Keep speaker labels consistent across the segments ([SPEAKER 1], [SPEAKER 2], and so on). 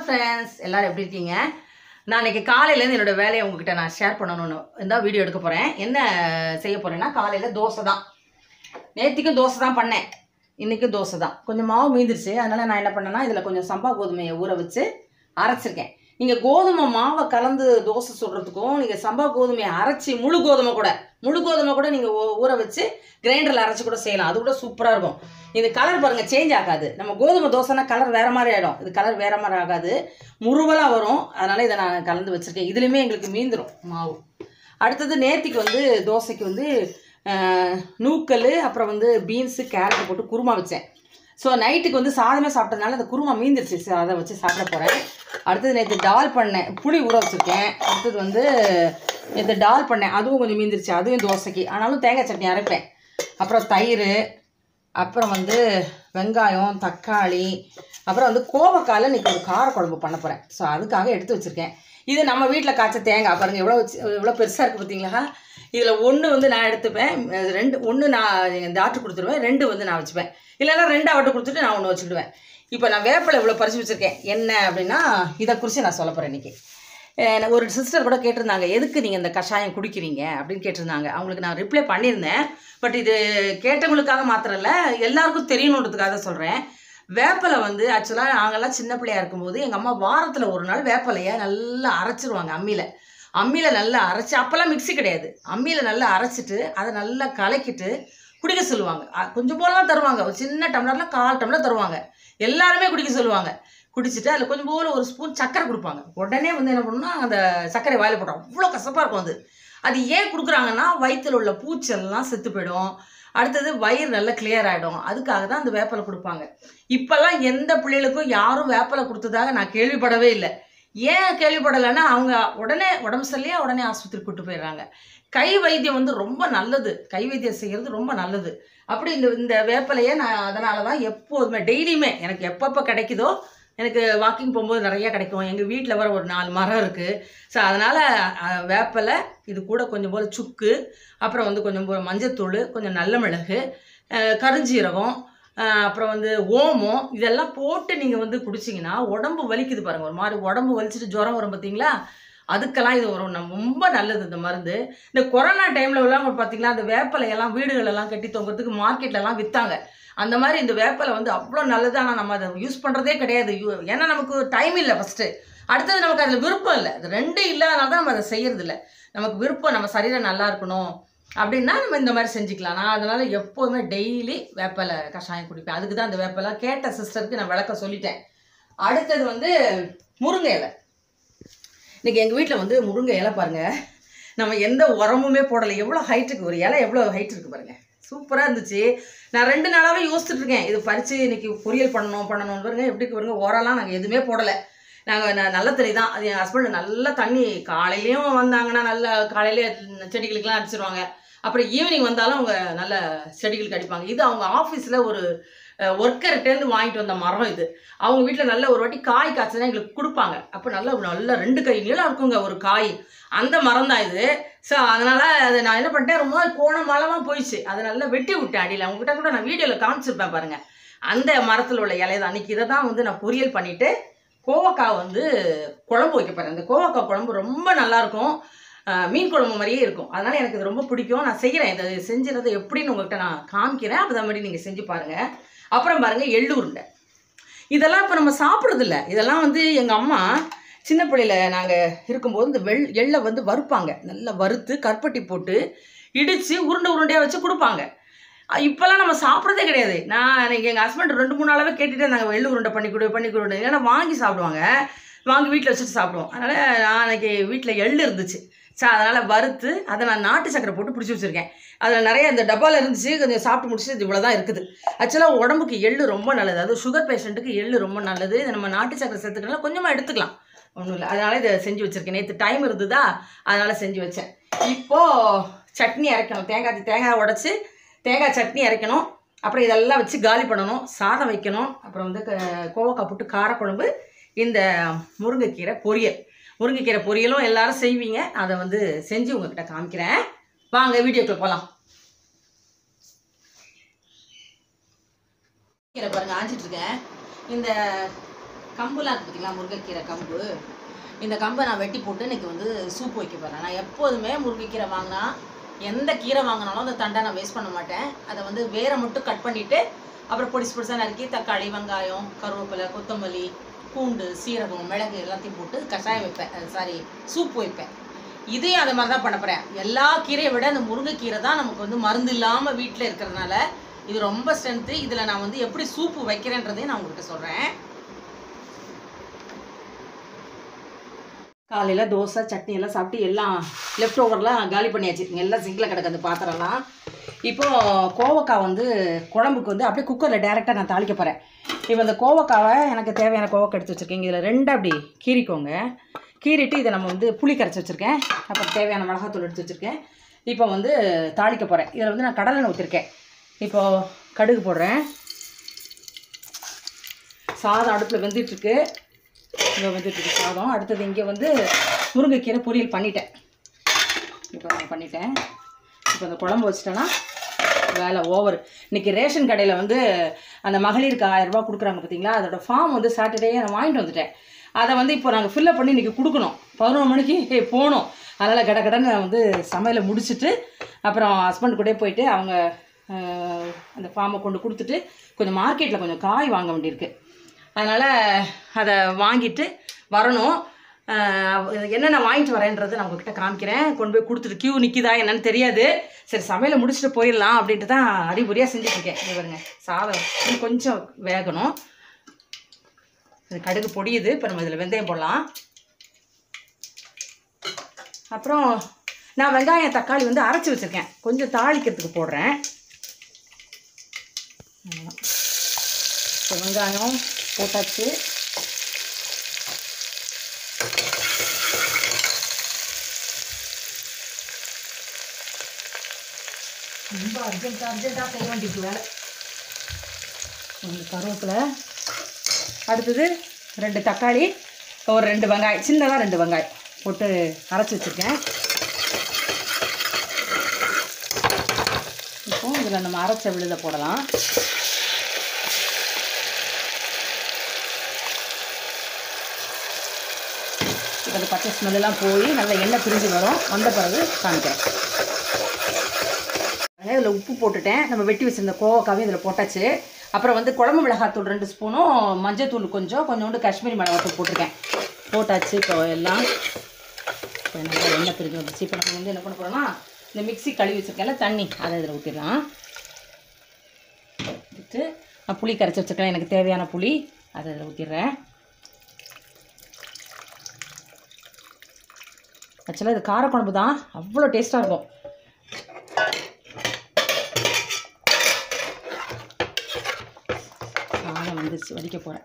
[SPEAKER 1] Friends, எல்லாரும் எப்படி இருக்கீங்க? நான் இன்னைக்கு காலையிலேருந்து என்னோட வேலையை உங்ககிட்ட நான் ஷேர் பண்ணணும்னு இந்த வீடியோ எடுக்க போகிறேன். என்ன செய்ய போகிறேன்னா, காலையில் தோசை தான். நேற்றுக்கும் தோசை தான் பண்ணேன், இன்றைக்கும் தோசை தான். கொஞ்சம் மாவு மீந்துருச்சு, அதனால் நான் என்ன பண்ணேன்னா இதில் கொஞ்சம் சம்பா கோதுமையை ஊற வச்சு அரைச்சிருக்கேன். நீங்கள் கோதுமை மாவை கலந்து தோசை சுடுறதுக்கும் நீங்கள் சம்பா கோதுமையை அரைச்சி முழு கோதுமை கூட நீங்கள் ஊற வச்சு கிரைண்டரில் அரைச்சி கூட செய்யலாம். அது கூட சூப்பராக இருக்கும். இது கலர் பாருங்கள், சேஞ்ச் ஆகாது. நம்ம கோதுமை தோசைனா கலர் வேறு மாதிரி ஆகிடும், இது கலர் வேறு மாதிரி ஆகாது, முருவலாக வரும். அதனால் இதை நான் கலந்து வச்சுருக்கேன். இதுலேயுமே எங்களுக்கு மீந்துடும் மாவு. அடுத்தது நேற்றுக்கு வந்து தோசைக்கு வந்து நூக்கல், அப்புறம் வந்து பீன்ஸு கேரட் போட்டு குருமா வச்சேன். ஸோ நைட்டுக்கு வந்து சாதமே சாப்பிட்டதுனால அந்த குருமா மீந்துருச்சு. ஸோ அதை வச்சு சாப்பிட போகிறேன். அடுத்தது நேற்று டால் பண்ணேன், புளி ஊற வச்சுருக்கேன். அடுத்தது வந்து நேற்று டால் பண்ணேன், அதுவும் கொஞ்சம் மீந்துருச்சு, அதுவும் தோசைக்கு. ஆனாலும் தேங்காய் சட்னி அரைப்பேன். அப்புறம் தயிர், அப்புறம் வந்து வெங்காயம், தக்காளி, அப்புறம் வந்து கோவக்காயில் இன்றைக்கி ஒரு காரக்குழம்பு பண்ண போகிறேன். ஸோ அதுக்காக எடுத்து வச்சுருக்கேன். இது நம்ம வீட்டில் காய்ச்ச தேங்காய் பாருங்கள், எவ்வளோ பெருசாக இருக்குது பார்த்தீங்களா? இதில் ஒன்று வந்து நான் எடுத்துப்பேன், ஒன்று நான் எங்கள் டாக்டர் கொடுத்துருவேன், 2 வந்து நான் வச்சுப்பேன். இல்லைன்னா 2 அவர்கிட்ட கொடுத்துட்டு நான் 1 வச்சுக்கிடுவேன். இப்போ நான் வேப்பிலை இவ்வளோ பறித்து வச்சுருக்கேன். என்ன அப்படின்னா இதை குறித்து நான் சொல்ல போகிறேன் இன்றைக்கி. ஒரு சிஸ்டர் கூட கேட்டிருந்தாங்க, எதுக்கு நீங்கள் இந்த கஷாயம் குடிக்கிறீங்க அப்படின்னு கேட்டிருந்தாங்க. அவங்களுக்கு நான் ரிப்ளை பண்ணியிருந்தேன். பட் இது கேட்டவங்களுக்காக மாத்திரம் இல்லை, எல்லாருக்கும் தெரியணுன்றதுக்காக தான் சொல்கிறேன். வேப்பிலை வந்து ஆக்சுவலாக நாங்கள்லாம் சின்ன பிள்ளையாக இருக்கும்போது எங்கள் அம்மா வாரத்தில் ஒரு நாள் வேப்பிலையை நல்லா அரைச்சிருவாங்க. அம்மியில் நல்லா அரைச்சி, அப்போல்லாம் மிக்ஸி கிடையாது, அம்மியில் நல்லா அரைச்சிட்டு அதை நல்லா கலக்கிட்டு குடிக்க சொல்லுவாங்க. கொஞ்சம் போலாம் தருவாங்க, ஒரு சின்ன டம்ளரில் 1/4 டம்ளர் தருவாங்க. எல்லாருமே குடிக்க சொல்லுவாங்க. குடிச்சிட்டு அதில் கொஞ்சம் போல் ஒரு ஸ்பூன் சக்கரை கொடுப்பாங்க. உடனே வந்து என்ன பண்ணணும்னா அந்த சர்க்கரை வாயில் போட்டோம், அவ்வளோ கசப்பாக இருக்கும். அது ஏன் கொடுக்குறாங்கன்னா வயிற்றில் உள்ள பூச்செல்லாம் செத்து போயிடும், அடுத்தது வயிறு நல்லா கிளியர் ஆகிடும். அதுக்காக தான் அந்த வேப்பிலை கொடுப்பாங்க. இப்போல்லாம் எந்த பிள்ளைகளுக்கும் யாரும் வேப்பிலை கொடுத்ததாக நான் கேள்விப்படவே இல்லை. ஏன் கேள்விப்படலைன்னா அவங்க உடனே உடம்பு சரியில்லையா உடனே ஆஸ்பத்திரி கூட்டு போயிடுறாங்க. கை வைத்தியம் வந்து ரொம்ப நல்லது, கை வைத்தியம் செய்கிறது ரொம்ப நல்லது. அப்படி இந்த வேப்பிலையை நான் அதனால தான் எப்போதுமே டெய்லியுமே எனக்கு எப்பப்போ கிடைக்குதோ, எனக்கு வாக்கிங் போகும்போது நிறையா கிடைக்கும். எங்கள் வீட்டில் வர ஒரு 4 மரம் இருக்குது. ஸோ அதனால் வேப்பிலை, இது கூட கொஞ்சம் போல் சுக்கு, அப்புறம் வந்து கொஞ்சம் போல் மஞ்சத்தூள், கொஞ்சம் நல்ல மிளகு, கருஞ்சீரகம், அப்புறம் வந்து ஓமம், இதெல்லாம் போட்டு நீங்கள் வந்து குடிச்சிங்கன்னா உடம்பு வலிக்குது பாருங்கள், ஒரு மாதிரி உடம்பு வலிச்சுட்டு ஜுரம் வரும் பார்த்தீங்களா, அதுக்கெல்லாம் இது ரொம்ப நல்லது இந்த மருந்து. இந்த கொரோனா டைமில் எல்லாம் பார்த்தீங்கன்னா அந்த வேப்பிலையெல்லாம் வீடுகளெல்லாம் கட்டி தொங்குறதுக்கு மார்க்கெட்லலாம் விற்றாங்க. அந்த மாதிரி இந்த வேப்பிலை வந்து அவ்வளோ நல்லது. ஆனால் நம்ம அதை யூஸ் பண்ணுறதே கிடையாது. ஏன்னா நமக்கு டைம் இல்லை ஃபஸ்ட்டு, அடுத்தது நமக்கு அதில் விருப்பம் இல்லை. அது 2 இல்லாதனால தான் நம்ம அதை செய்கிறது இல்லை. நமக்கு விருப்பம், நம்ம சரீரம் நல்லா இருக்கணும் அப்படின்னா நம்ம இந்த மாதிரி செஞ்சுக்கலாம். நான் அதனால் எப்போதுமே டெய்லி வேப்பிலை கஷாயம் குடிப்பேன். அதுக்கு தான் அந்த வேப்பிலை கேட்ட சிஸ்டருக்கு நான் விளக்க சொல்லிட்டேன். அடுத்தது வந்து முருங்கை இலை. இன்றைக்கி எங்கள் வீட்டில் வந்து முருங்கை இலை பாருங்கள், நம்ம எந்த உரமுமே போடலை. எவ்வளோ ஹைட்டுக்கு ஒரு இலை, எவ்வளோ ஹைட் இருக்குது பாருங்கள், சூப்பராக இருந்துச்சு. நான் 2 நாளாகவே யோசிச்சுட்டு இருக்கேன், இது பறித்து இன்றைக்கி பொரியல் பண்ணணும்னு பாருங்கள். எப்படி பாருங்க, ஓரெல்லாம் நாங்கள் எதுவுமே போடலை. நாங்கள் நல்ல தண்ணி தான், அது என் ஹஸ்பண்ட் நல்ல தண்ணி காலையிலையும் வந்தாங்கன்னா நல்லா காலையிலே செடிகளுக்கெல்லாம் அடிச்சிருவாங்க. அப்புறம் ஈவினிங் வந்தாலும் அவங்க நல்ல செடிகளுக்கு அடிப்பாங்க. இது அவங்க ஆஃபீஸில் ஒரு ஒர்க்கர்கிட்டேருந்து வாங்கிட்டு வந்த மரம். இது அவங்க வீட்டில் நல்ல ஒரு வாட்டி காய் காய்ச்சதான் எங்களுக்கு கொடுப்பாங்க. அப்போ நல்ல 2 கை நீளம் இருக்குங்க ஒரு காய், அந்த மரம் தான் இது. ஸோ அதனால் அதை நான் என்ன பண்ணிட்டேன், ரொம்ப கோணமாலமாக போயிடுச்சு, அதை நல்லா வெட்டி விட்டேன் அடியில். அவங்ககிட்ட கூட நான் வீடியோவில் காமிச்சிருப்பேன் பாருங்கள், அந்த மரத்தில் உள்ள இலை தான். அன்றைக்கி இதை தான் வந்து நான் பொரியல் பண்ணிவிட்டு கோவக்காய் வந்து குழம்பு வைக்க போகிறேன். அந்த கோவக்காய் குழம்பு ரொம்ப நல்லாயிருக்கும், மீன் குழம்பு மாதிரியே இருக்கும். அதனால் எனக்கு இது ரொம்ப பிடிக்கும். நான் செய்கிறேன், இதை செஞ்சுறது எப்படின்னு உங்கள்கிட்ட நான் காமிக்கிறேன், அப்போ மாதிரி நீங்கள் செஞ்சு பாருங்கள். அப்புறம் பாருங்கள் எள்ளு உருண்டை. இதெல்லாம் இப்போ நம்ம சாப்பிட்றதில்ல. இதெல்லாம் வந்து எங்கள் அம்மா சின்ன பிள்ளையில் நாங்கள் இருக்கும்போது இந்த எள்ளை வந்து வறுப்பாங்க, நல்லா வறுத்து கருப்பட்டி போட்டு இடித்து உருண்டையாக வச்சு கொடுப்பாங்க. இப்போல்லாம் நம்ம சாப்பிட்றதே கிடையாது. நான் எங்கள் ஹஸ்பண்ட் 2-3 நாளாகவே கேட்டுகிட்டே இருந்தாங்க, எள்ளு உருண்டை பண்ணி கொடு. ஏன்னா வாங்கி சாப்பிடுவாங்க, வாங்கி வீட்டில் வச்சுட்டு சாப்பிடுவோம். அதனால் நான் அன்றைக்கி வீட்டில் எள்ளு இருந்துச்சு. ஸோ அதனால் வறுத்து அதை நான் நாட்டு சக்கரை போட்டு பிடிச்சி வச்சுருக்கேன். அதில் நிறைய இந்த டப்பாவில் இருந்துச்சு, கொஞ்சம் சாப்பிட்டு முடிச்சு இது இவ்வளோ தான் இருக்குது. ஆக்சுவலாக உடம்புக்கு எள்ளு ரொம்ப நல்லது, அது சுகர் பேஷண்ட்டுக்கு எள்ளு ரொம்ப நல்லது. இதை நம்ம நாட்டு சக்கரை சேர்த்துக்கலாம், கொஞ்சமாக எடுத்துக்கலாம், ஒன்றும் இல்லை. அதனால் இதை செஞ்சு வச்சுருக்கேன். நேற்று டைம் இருந்ததா, அதனால் செஞ்சு வச்சேன். இப்போது சட்னி அரைக்கணும், தேங்காய் உடச்சி தேங்காய் சட்னி அரைக்கணும். அப்புறம் இதெல்லாம் வச்சு காலி பண்ணணும், சாதம் வைக்கணும். அப்புறம் வந்து கோவக்காய் போட்டு காரக்குழம்பு, இந்த முருங்கைக்கீரை பொரியலும் எல்லாரும் செய்வீங்க. அதை வந்து செஞ்சு உங்ககிட்ட காமிக்கிறேன். வாங்க வீடியோக்குள்ள போகலாம். கீரை பாருங்கள் ஆஞ்சிட்ருக்கேன். இந்த கம்புலாம் இருக்குது பார்த்தீங்களா, முருங்கைக்கீரை கம்பு. இந்த கம்பை நான் வெட்டி போட்டு இன்றைக்கி வந்து சூப் வைக்க போகிறேன். நான் எப்போதுமே முருங்கைக்கீரை வாங்கினா, எந்த கீரை வாங்கினாலும் அந்த தண்டை நான் வேஸ்ட் பண்ண மாட்டேன். அதை வந்து வேரை மட்டும் கட் பண்ணிவிட்டு அப்புறம் பொடிசு பொடிசாக நறுக்கி தக்காளி, வெங்காயம், கருவேப்பிலை, கொத்தமல்லி, பூண்டு, சீரகம், மிளகு எல்லாத்தையும் போட்டு கஷாயம் வைப்பேன். சாரி, சூப் வைப்பேன். இதையும் அதை மாதிரி தான் பண்ண போகிறேன். எல்லா கீரையை விட அந்த முருங்கைக்கீரை தான் நமக்கு வந்து மருந்து இல்லாமல் வீட்டில் இருக்கிறதுனால இது ரொம்ப ஸ்ட்ரென்த்து. இதில் நான் வந்து எப்படி சூப்பு வைக்கிறேன்றதையும் நான் உங்கள்கிட்ட சொல்கிறேன். காலையில் தோசை சட்னி எல்லாம் சாப்பிட்டு எல்லாம் லெஃப்ட் ஓவர்லாம் காலி பண்ணியாச்சு. எல்லாம் சிங்கில் கிடக்கு அந்த பாத்திரம்லாம். இப்போது கோவக்காய் வந்து குழம்புக்கு வந்து அப்படியே குக்கரில் டேரெக்டாக நான் தாளிக்க போகிறேன். இப்போ இந்த கோவக்காவை எனக்கு தேவையான கோவக்காய் எடுத்து வச்சுருக்கேன். இதில் 2 அப்படி கீறிக்கோங்க. கீறிட்டு இதை நம்ம வந்து புளி கரைச்சி வச்சுருக்கேன். அப்புறம் தேவையான மிளகாத்தூள் எடுத்து வச்சுருக்கேன். இப்போ வந்து தாளிக்க போகிறேன். இதில் வந்து நான் கடலெண்ணெய் ஊற்றிருக்கேன். இப்போது கடுகு போடுறேன். சாதம் அடுப்பில் வெந்துட்டுருக்கு. இங்கே வந்துட்டு சாதம். அடுத்தது இங்கே வந்து முருங்கைக்கீரை பொரியல் பண்ணிட்டேன். இப்போ நான் பண்ணிட்டேன். இப்போ அந்த குழம்பு வச்சிட்டேன்னா வேலை ஓவர். இன்றைக்கி ரேஷன் கடையில் வந்து அந்த மகளிருக்கு 1000 ரூபா கொடுக்குறாங்க பார்த்தீங்களா, அதோட ஃபார்ம் வந்து சாட்டர்டே நான் வாங்கிட்டு வந்துட்டேன். அதை வந்து இப்போ நாங்கள் ஃபில்லப் பண்ணி இன்றைக்கி கொடுக்கணும். 11 மணிக்கு போகணும். அதனால் கடன்னு வந்து சமையலை முடிச்சுட்டு அப்புறம் ஹஸ்பண்ட் கூட போயிட்டு அவங்க அந்த ஃபார்மை கொண்டு கொடுத்துட்டு கொஞ்சம் மார்க்கெட்டில் கொஞ்சம் காய் வாங்க வேண்டியிருக்கு. அதனால் அதை வாங்கிட்டு வரணும். என்னென்ன வாங்கிட்டு வரேன்றது நான் உங்கள்கிட்ட காமிக்கிறேன். கொண்டு போய் கொடுத்துட்டு கியூ நிற்கிதா என்னன்னு தெரியாது. சரி, சமையலை முடிச்சுட்டு போயிடலாம் அப்படின்ட்டு தான் அறிபுரியாக செஞ்சுட்ருக்கேன். இது பாருங்க, சாதம் கொஞ்சம் வேகணும். இது கடுகு பொடியுது. இப்போ நம்ம இதில் வெந்தயம் போடலாம். அப்புறம் நான் வெங்காயம் தக்காளி வந்து அரைச்சி வச்சுருக்கேன். கொஞ்சம் தாளிக்கிறதுக்கு போடுறேன். இப்போ வெங்காயம் போட்டாச்சு. ரொம்ப அர்ஜென்ட்டாக செய்ய வேண்டியது வேலை. கருவேப்பிலை, அடுத்தது 2 தக்காளி, ஒரு 2 வெங்காயம், சின்னதாக 2 வெங்காயம் போட்டு அரைச்சி வச்சுருக்கேன். இப்போ இதில் நம்ம அரைச்ச விழுத போடலாம். இப்போ அந்த பச்சை ஸ்மெல்லாம் போய் நல்லா எண்ணெய் பிரிஞ்சு வரும். வந்த பிறகு காமிக்கிறேன். இதில் உப்பு போட்டுட்டேன். நம்ம வெட்டி வச்சுருந்த கோவக்காவையும் இதில் போட்டாச்சு. அப்புறம் வந்து குழம்பு மிளகாத்தூள் 2 ஸ்பூனும் மஞ்சத்தூள் கொஞ்சோண்டு காஷ்மீரி மிளகாத்தூள் போட்டிருக்கேன். போட்டாச்சு. இப்போ எல்லாம் இப்போ நல்லா எண்ணெய் பிரிஞ்சு வந்துச்சு. இப்போ நம்ம வந்து என்ன பண்ண போகிறோம்னா, இந்த மிக்ஸி கழுவி வச்சுருக்கேன்ல தண்ணி, அதை இதில் ஊற்றிடலாம். ஊற்றிட்டு நான் புளி கரைச்சி வச்சுருக்கேன். எனக்கு தேவையான புளி அதை இதில் ஊற்றிடுறேன். ஆக்சுவலாக இது காரக்குழம்பு தான், அவ்வளோ டேஸ்ட்டாக இருக்கும். சாதம் வந்துருச்சு, வடிக்க போகிறேன்.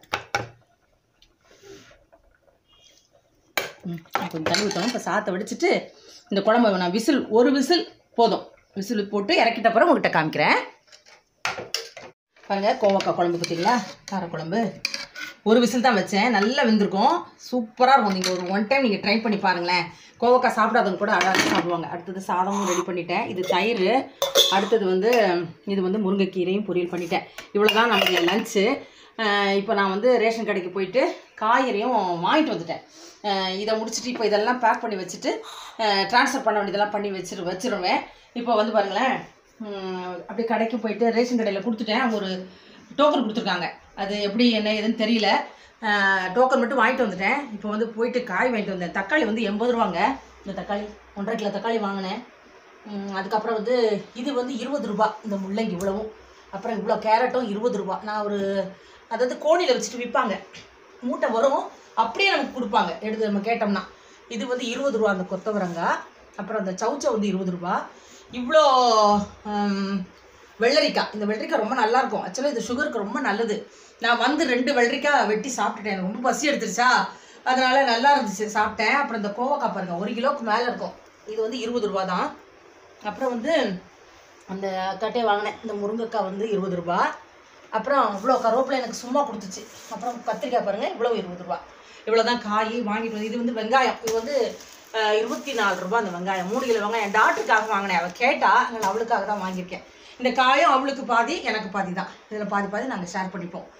[SPEAKER 1] கொஞ்சம் தண்ணி ஊற்றணும். இப்போ சாதத்தை வடிச்சிட்டு இந்த குழம்பு நான் ஒரு விசில் போதும். விசில் போட்டு இறக்கிட்ட அப்புறம் உங்கள்கிட்ட காமிக்கிறேன். பாருங்கள், கோவக்காய் குழம்பு பார்த்தீங்களா, காரக்குழம்பு. ஒரு விசில் தான் வச்சேன். நல்லா வெந்திருக்கும், சூப்பராக இருக்கும். நீங்கள் ஒரு 1 டைம் நீங்கள் ட்ரை பண்ணி பாருங்களேன். கோவக்காய் சாப்பிடாதவங்க கூட அழகாக சாப்பிடுவாங்க. அடுத்தது சாதமும் ரெடி பண்ணிட்டேன். இது தயிர். அடுத்தது வந்து இது வந்து முருங்கைக்கீரையும் பொரியல் பண்ணிட்டேன். இவ்வளோ தான் நம்மளுடைய லஞ்சு. இப்போ நான் வந்து ரேஷன் கடைக்கு போயிட்டு காய்கறியும் வாங்கிட்டு வந்துட்டேன். இதை முடிச்சுட்டு இப்போ இதெல்லாம் பேக் பண்ணி வச்சுட்டு ட்ரான்ஸ்ஃபர் பண்ண வேண்டியதெல்லாம் பண்ணி வச்சிருவேன். இப்போ வந்து பாருங்களேன், அப்படியே கடைக்கு போயிட்டு ரேஷன் கடையில் கொடுத்துட்டேன். அவங்க ஒரு டோக்கன் கொடுத்துருக்காங்க. அது எப்படி என்ன ஏதுன்னு தெரியல. டோக்கன் மட்டும் வாங்கிட்டு வந்துட்டேன். இப்போ வந்து போயிட்டு காய் வாங்கிட்டு வந்தேன். தக்காளி வந்து 80 ரூபாங்க. இந்த தக்காளி 1.5 கிலோ தக்காளி வாங்கினேன். அதுக்கப்புறம் வந்து இது வந்து 20 ரூபா இந்த முள்ளங்கி இவ்வளவும். அப்புறம் இவ்வளோ கேரட்டும் 20 ரூபா. நான் ஒரு அதாவது கோணியில் வச்சுட்டு விற்பாங்க. மூட்டை வரும், அப்படியே நமக்கு கொடுப்பாங்க எடுத்து நம்ம கேட்டோம்னா. இது வந்து 20 ரூபா அந்த கொத்தவரங்காய். அப்புறம் அந்த சவுச்சை வந்து 20 ரூபா. இவ்வளோ வெள்ளரிக்காய். இந்த வெள்ளரிக்காய் ரொம்ப நல்லாயிருக்கும். ஆக்சுவலாக இது சுகருக்கு ரொம்ப நல்லது. நான் வந்து 2 வெள்ளரிக்காய் வெட்டி சாப்பிட்டுட்டேன். எனக்கு ரொம்ப பசி எடுத்துருச்சா, அதனால் நல்லா இருந்துச்சு, சாப்பிட்டேன். அப்புறம் இந்த கோவக்காய் பாருங்கள், 1 கிலோவுக்கு மேலே இருக்கும். இது வந்து 20 ரூபா தான். அப்புறம் வந்து அந்த கட்டையை வாங்கினேன். இந்த முருங்கைக்காய் வந்து 20 ரூபா. அப்புறம் இவ்வளோ கருவேப்பிலை எனக்கு சும்மா கொடுத்துச்சு. அப்புறம் கத்திரிக்காய் பாருங்கள், இவ்வளோ 20 ரூபா. இவ்வளோ தான் காய் வாங்கிட்டு வந்து. இது வந்து வெங்காயம். இது வந்து 24 ரூபா அந்த வெங்காயம். 3 கிலோ வெங்காயம். என் டாக்டருக்காக வாங்கினேன். அவள் கேட்டா, அதனால் அவளுக்காக தான் வாங்கியிருக்கேன். இந்த காயும் அவளுக்கு பாதி எனக்கு பாதி தான். இதில் பாதி நாங்கள் ஷேர் பண்ணிப்போம்.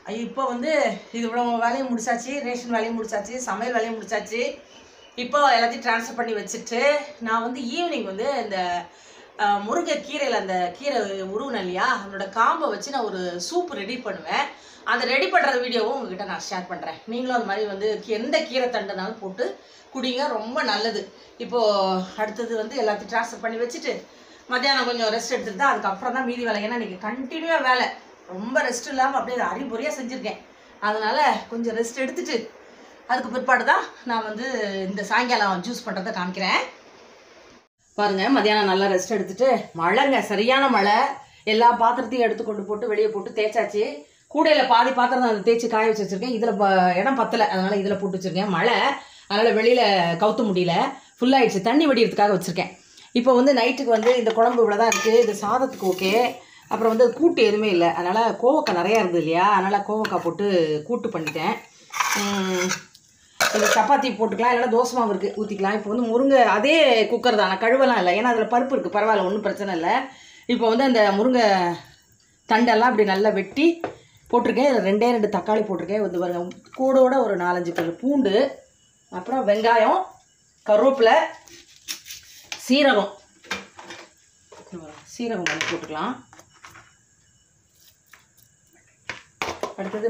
[SPEAKER 1] இப்போ வந்து இது இவ்வளோ வேலையும் முடிச்சாச்சு, ரேஷன் வேலையும் முடிச்சாச்சு, சமையல் வேலையும் முடிச்சாச்சு. இப்போ எல்லாத்தையும் ட்ரான்ஸ்ஃபர் பண்ணி வச்சுட்டு நான் வந்து ஈவினிங் வந்து இந்த முருங்கைக்கீரையில் அந்த கீரை உருவினேன் இல்லையா, அதனோட காம்பை வச்சு நான் ஒரு சூப் ரெடி பண்ணுவேன். அந்த ரெடி பண்ணுற வீடியோவும் உங்ககிட்ட நான் ஷேர் பண்ணுறேன். நீங்களும் அந்த மாதிரி வந்து எந்த கீரை தண்டுனாலும் போட்டு குடிங்க, ரொம்ப நல்லது. இப்போது அடுத்தது வந்து எல்லாத்தையும் ட்ரான்ஸ்ஃபர் பண்ணி வச்சுட்டு மத்தியானம் கொஞ்சம் ரெஸ்ட் எடுத்துட்டு தான் அதுக்கப்புறம் தான் மீதி வேலை. ஏன்னா இன்றைக்கி கண்டினியூவாக வேலை, ரொம்ப ரெஸ்ட் இல்லாமல் அப்படியே அறிபொறியாக செஞ்சுருக்கேன். அதனால் கொஞ்சம் ரெஸ்ட் எடுத்துட்டு அதுக்கு பிற்பாடு தான் நான் வந்து இந்த சாயங்காலம் ஜூஸ் பண்ணுறதை காமிக்கிறேன். பாருங்கள், மத்தியானம் நல்லா ரெஸ்ட் எடுத்துட்டு மழைங்க, சரியான மழை. எல்லா பாத்திரத்தையும் எடுத்து கொண்டு போட்டு வெளியே போட்டு தேய்ச்சாச்சு. கூடையில் பாதி பாத்திரம் தான் தேய்ச்சி காய வச்சு வச்சுருக்கேன். இதில் இடம் பத்தலை, அதனால் இதில் போட்டு வச்சுருக்கேன். மழை, அதனால் வெளியில் கவுத்த முடியல, ஃபுல்லாகிடுச்சு. தண்ணி வடிகிறதுக்காக வச்சுருக்கேன். இப்போ வந்து நைட்டுக்கு வந்து இந்த குழம்பு இவ்வளோ தான் இருக்குது. இது சாதத்துக்கு ஓகே. அப்புறம் வந்து கூட்டு எதுவுமே இல்லை, அதனால் கோவக்காய் நிறையா இருந்தது இல்லையா, அதனால் கோவக்காய் போட்டு கூட்டு பண்ணிட்டேன். இந்த சப்பாத்தி போட்டுக்கலாம், இல்லைனா தோசை மாவு இருக்குது ஊற்றிக்கலாம். இப்போ வந்து முருங்கை அதே குக்கர் தான், நான் கழுவலாம் இல்லை, ஏன்னா அதில் பருப்பு இருக்குது, பரவாயில்ல, ஒன்றும் பிரச்சனை இல்லை. இப்போ வந்து அந்த முருங்கை தண்டெல்லாம் அப்படி நல்லா வெட்டி போட்டிருக்கேன். இதில் 2 தக்காளி போட்டிருக்கேன். வந்து பாருங்க, கூடோட ஒரு 4-5 பல் பூண்டு, அப்புறம் வெங்காயம், கருவேப்பிலை, சீரகம் பண்ணி போட்டுக்கலாம். அடுத்தது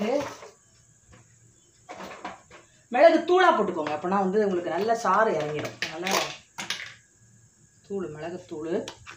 [SPEAKER 1] மிளகு தூளாக போட்டுக்கோங்க, அப்போனா வந்து உங்களுக்கு நல்ல சாறு இறங்கிடும். அதனால் மிளகுத்தூள்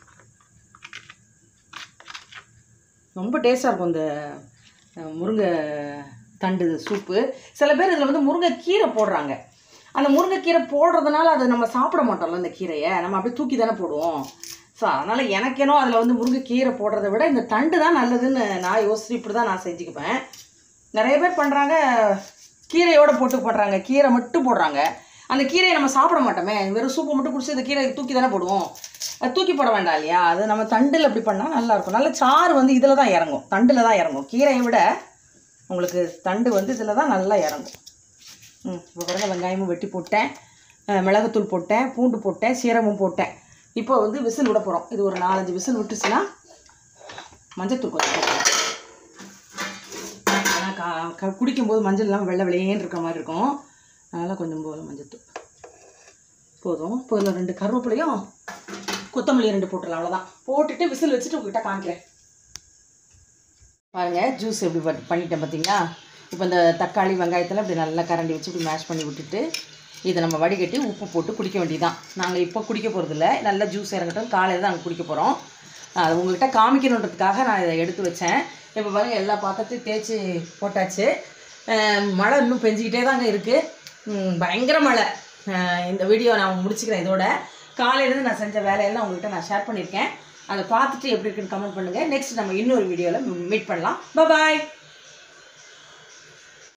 [SPEAKER 1] ரொம்ப டேஸ்ட்டாக இருக்கும் இந்த முருங்கை தண்டு சூப்பு. சில பேர் இதில் வந்து முருங்கைக்கீரை போடுறாங்க. அந்த முருங்கைக்கீரை போடுறதுனால அதை நம்ம சாப்பிட மாட்டோம்ல, இந்த கீரையை நம்ம அப்படியே தூக்கி தானே போடுவோம். ஸோ அதனால் எனக்கேனோ அதில் வந்து முருங்கைக்கீரை போடுறத விட இந்த தண்டு தான் நல்லதுன்னு நான் யோசிச்சு இப்படி தான் நான் செஞ்சுக்குவேன். நிறைய பேர் பண்ணுறாங்க, கீரையோடு போட்டு போடுறாங்க, கீரை மட்டும் போடுறாங்க. அந்த கீரையை நம்ம சாப்பிட மாட்டோமே, வெறும் சூப்பை மட்டும் குடிச்சு இந்த கீரை தூக்கி தானே போடுவோம். அது தூக்கி போட வேண்டாம் இல்லையா, அது நம்ம தண்டில் அப்படி பண்ணால் நல்லாயிருக்கும். நல்ல சாறு வந்து இதில் தான் இறங்கும், தண்டில் தான் இறங்கும். கீரையை விட உங்களுக்கு தண்டு வந்து இதில் தான் நல்லா இறங்கும். இப்போ பாருங்கள், வெங்காயமும் வெட்டி போட்டேன், மிளகுத்தூள் போட்டேன், பூண்டு போட்டேன், சீரகமும் போட்டேன். இப்போ வந்து விசில் விட போகிறோம். இது ஒரு 4-5 விசில் விட்டுச்சுன்னா மஞ்சத்தூள் கொஞ்சம் போட்டுக்கலாம். ஆனால் குடிக்கும்போது மஞ்சள் இல்லாமல் வெள்ளை வெளியேன்னு இருக்கிற மாதிரி இருக்கும், அதனால் கொஞ்சம் போதும் மஞ்சத்தூள் போதும். இப்போ இதில் 2 கருவேப்பிலையும் கொத்தமல்லி 2 போட்டுடலாம், அவ்வளோதான். போட்டுட்டு விசில் வச்சுட்டு உங்கள்கிட்ட காமிக்கிறேன். பாருங்கள், ஜூஸ் எப்படி பண்ணிட்டேன் பார்த்தீங்களா. இப்போ இந்த தக்காளி வெங்காயத்தில் இப்படி நல்லா கரண்டி வச்சு இப்படி மேஷ் பண்ணி விட்டுட்டு இதை நம்ம வடிகட்டி உப்பு போட்டு குடிக்க வேண்டியதுதான். நாங்கள் இப்போ குடிக்க போகிறதில்ல, நல்லா ஜூஸ் இறங்கட்டும், காலையில் தான் நாங்கள் குடிக்க போகிறோம். அது உங்கள்கிட்ட காமிக்கணுன்றதுக்காக நான் இதை எடுத்து வச்சேன். இப்போ பாருங்கள், எல்லா பாத்திரத்தையும் தேய்ச்சி போட்டாச்சு. மழை இன்னும் பெஞ்சிக்கிட்டே தாங்க இருக்குது, பயங்கர மழை. இந்த வீடியோ நான் முடிச்சுக்கிறேன் இதோட. காலையிலேருந்து நான் செஞ்ச வேலையெல்லாம் உங்கள்கிட்ட நான் ஷேர் பண்ணியிருக்கேன். அதை பார்த்துட்டு எப்படி இருக்குன்னு கமெண்ட் பண்ணுங்கள். நெக்ஸ்ட் நம்ம இன்னொரு வீடியோவில் மீட் பண்ணலாம். பாய்.